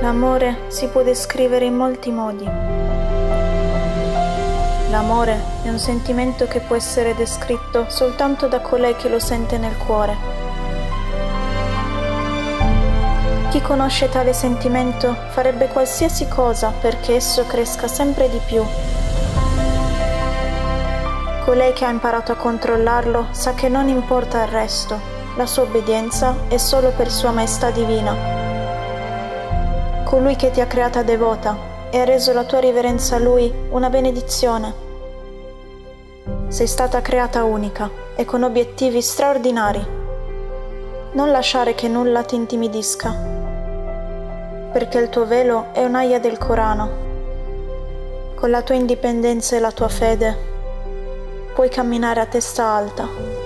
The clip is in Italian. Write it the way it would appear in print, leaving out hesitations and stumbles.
L'amore si può descrivere in molti modi. L'amore è un sentimento che può essere descritto soltanto da colei che lo sente nel cuore. Chi conosce tale sentimento farebbe qualsiasi cosa perché esso cresca sempre di più. Colei che ha imparato a controllarlo sa che non importa il resto, la sua obbedienza è solo per Sua Maestà Divina. Colui che ti ha creata devota e ha reso la tua riverenza a Lui una benedizione. Sei stata creata unica e con obiettivi straordinari. Non lasciare che nulla ti intimidisca, perché il tuo velo è un'aia del Corano. Con la tua indipendenza e la tua fede puoi camminare a testa alta.